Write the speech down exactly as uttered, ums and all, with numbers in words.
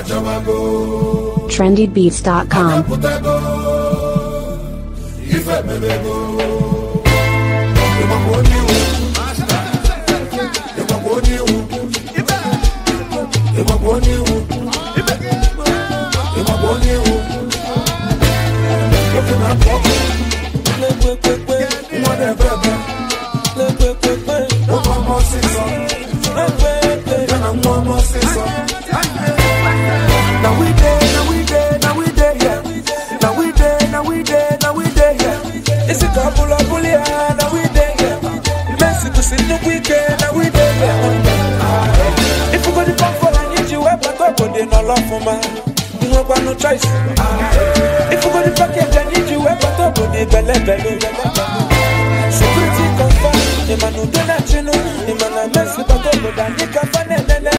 trendy beats dot com. Now we day, now we day, now we day, yeah. Now we day, now we day, now we day, yeah. It's a couple of bully, now we day, yeah. Mexico City the weekend, now we day, yeah. If you go to pump for I need you, I back up, but they no love for man. You no got no choice. If you go to package, I need you, I back up, but they belly belly. Security confirm, the man who do not you know, the man I mess with, but I need to find it.